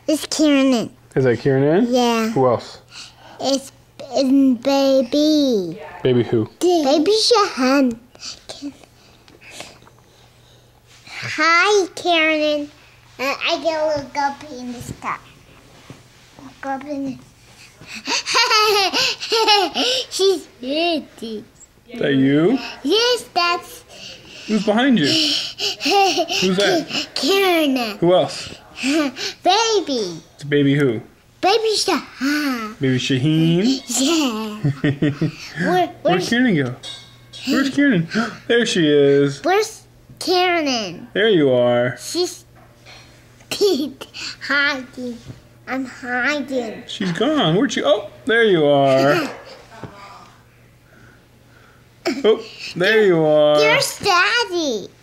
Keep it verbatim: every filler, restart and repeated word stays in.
It's Kieran. Is that Kieran? Yeah. Who else? It's, it's baby. Baby who? Baby Shahan. Hi, Karen. Uh, I get a little guppy in the sky. Guppy in the... She's pretty. Is that you? Yes, that's... Who's behind you? Who's that? Karen. Who else? Baby. It's baby who? Baby Shahan. Baby Shaheen? Yeah. Where, Where'd Kieran go? Where's Kieran? There she is. Where's Karen? There you are. She's hiding. I'm hiding. She's gone. Where'd she? Oh, there you are. Oh, there you are. There's Daddy.